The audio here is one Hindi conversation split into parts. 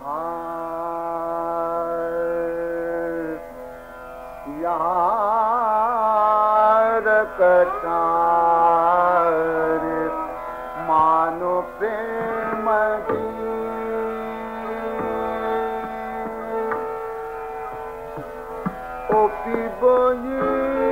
यार कटार मानो प्रेम दी ओ पीबोई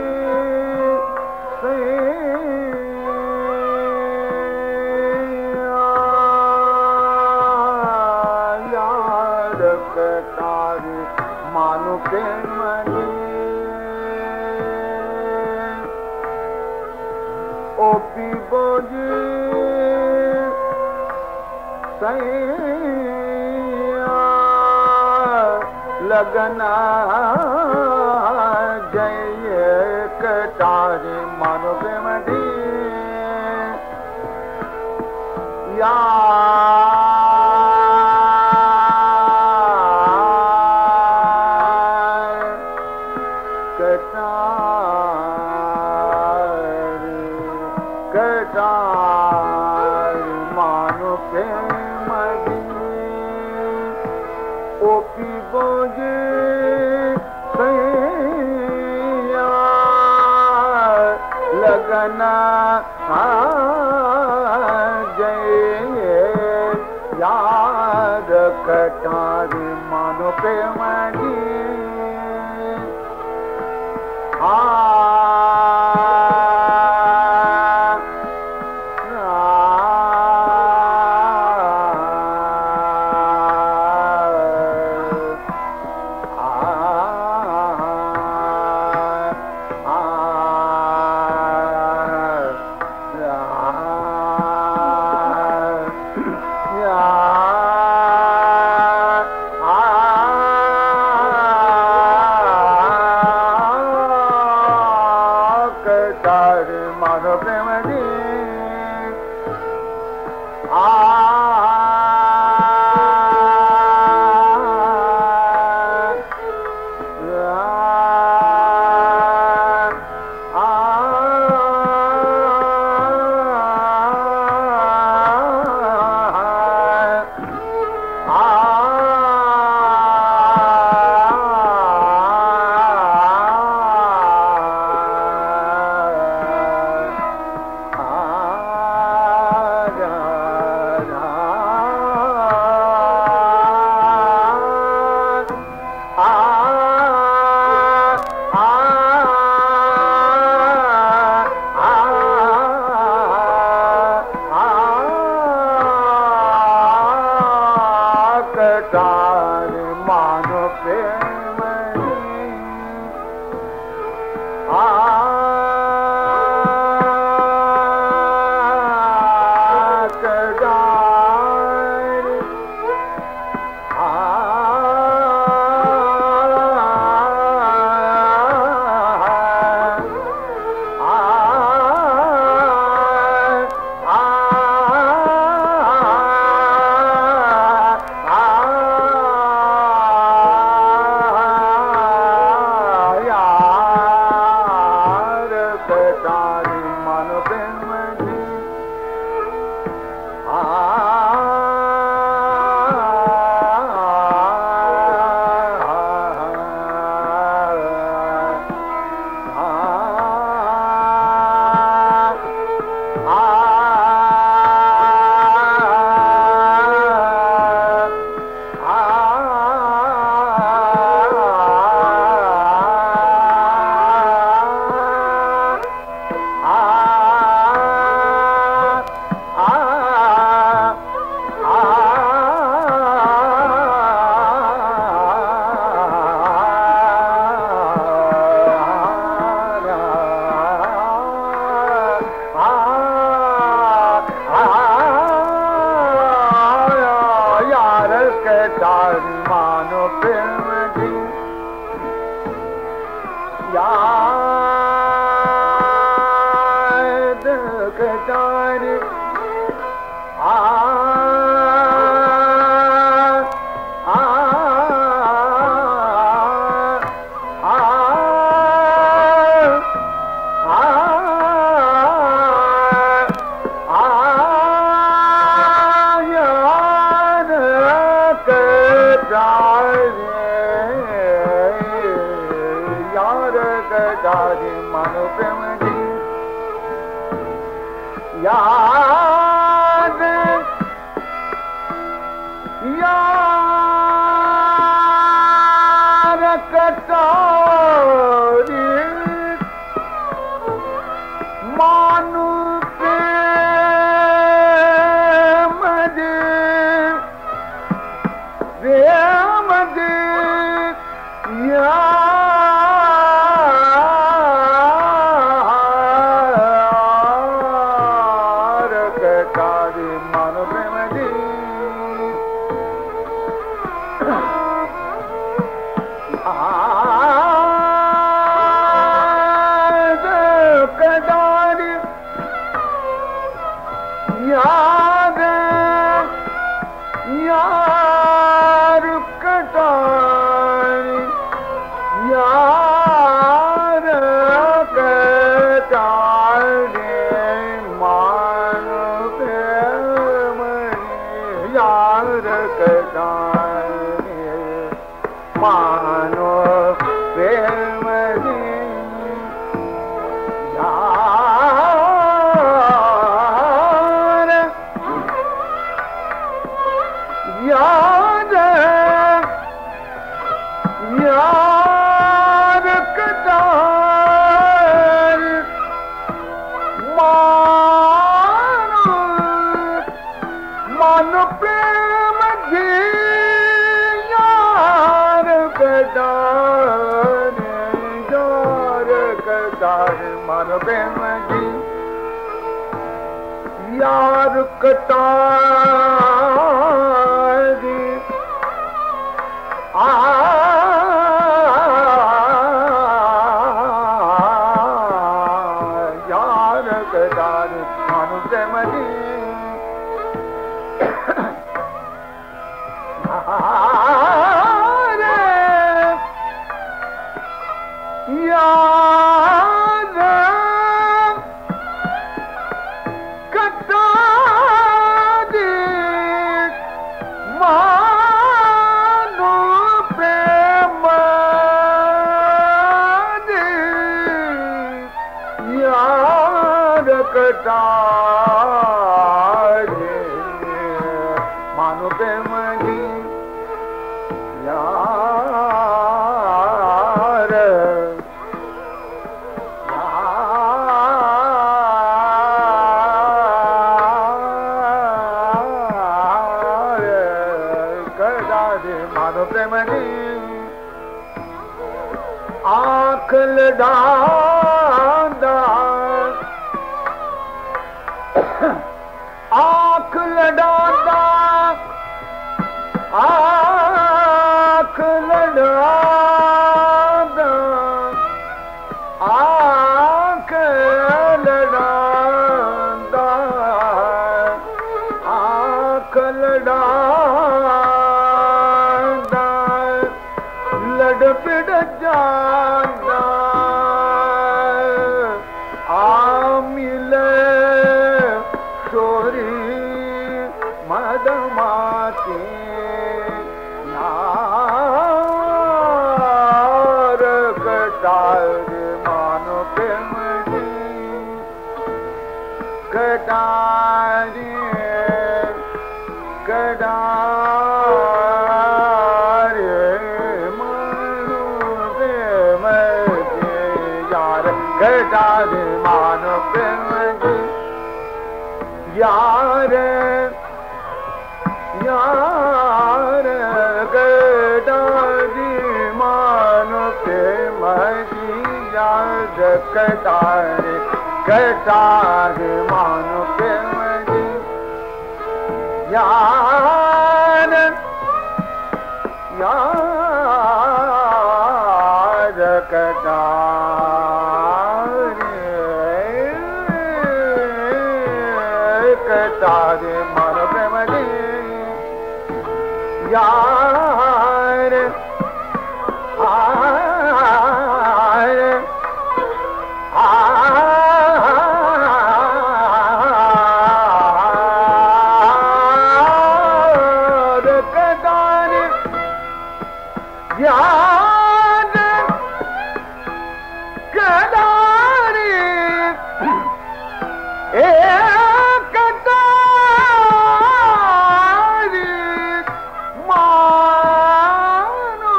यार कटार मानो प्रेम दी ओ पीबोई लगना जय कटारे मानो बेमडी कटार मानो बेमडी ओ पीबोजे लगना जय यार कटार मानो प्रेमडी मानो प्रेमडी यार कटारे मानो प्रेम जी यार यार यार कटारे मानो प्रेम जी यार कटारे मानो प्रेम जी यार कटारे यार कटारे मानो प्रेम जी यार कटारे मानो प्रेम जी यार कटारे मानो प्रेम जी यार कटारे मानो प्रेम जी आँख लडांदा आँख लडांदा आँख लडांदा आँख लडांदा आँख लडांदा लड़ पिड़ जांदा आमिले छोरी मदमाती यार कटारे मानो प्रेम जी कटारे कटारे मानो प्रेम जी यार कटारे मानो प्रेम जी यार यार कटारे मानो प्रेम जी यार कटारे कटारे मानो प्रेम जी यार यार कटारे कटारे मानो प्रेम जी यार कटारे यार कटारे कटारे मानो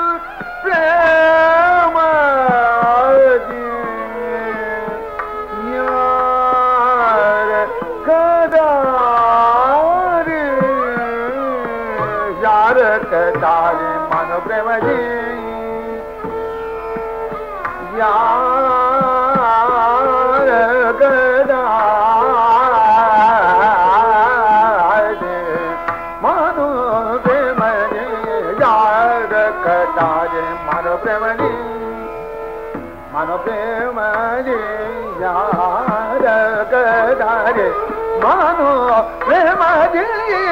प्रेम जी यार कटारे यार कटारे मानो प्रेम जी यार कटारे मानो प्रेम जी यार कटारे मानो प्रेम जी मानो प्रेम जी यार कटारे मानो प्रेम जी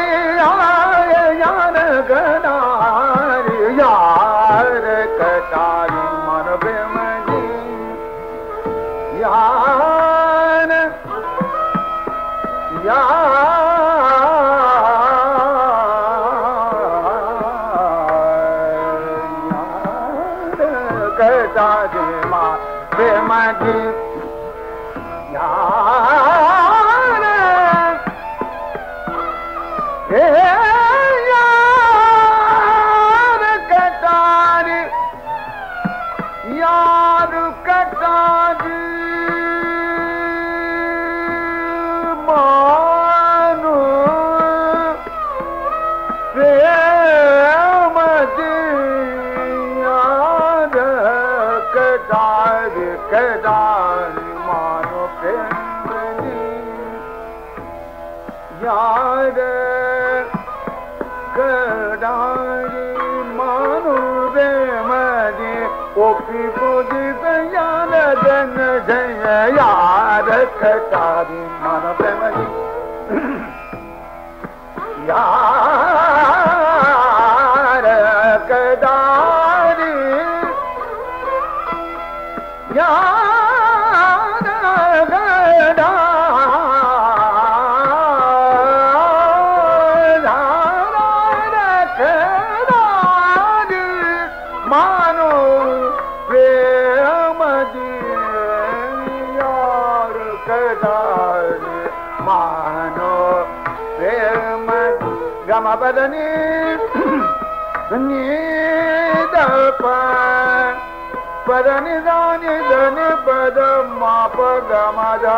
यार कटारे यार कटारे मानो प्रेम जी यार यार कटारी मान प्रेम जी यार यार कटारी यार कटारी मानो प्रेम जी यार कटारी कटारी मानो प्रेम जी यार कटारी मानो प्रेम जी ओपी पूजी यार जन जय यार कटारी मानो प्रेम जी यार कटारी यार कटारी मानो प्रेम जी यार कटारी मानो प्रेम गम बदनी नीद पदनी दानी धनी पद माप गम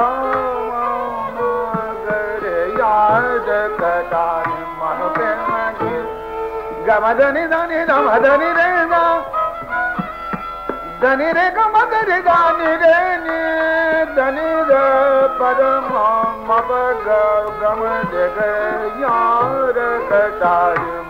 रे याद कटारी मानो प्रेम जी गम धनी धनी धम धनी रे धनी रे गम धनी दानी रे नी धनी द पद माप गम जग यार कटारी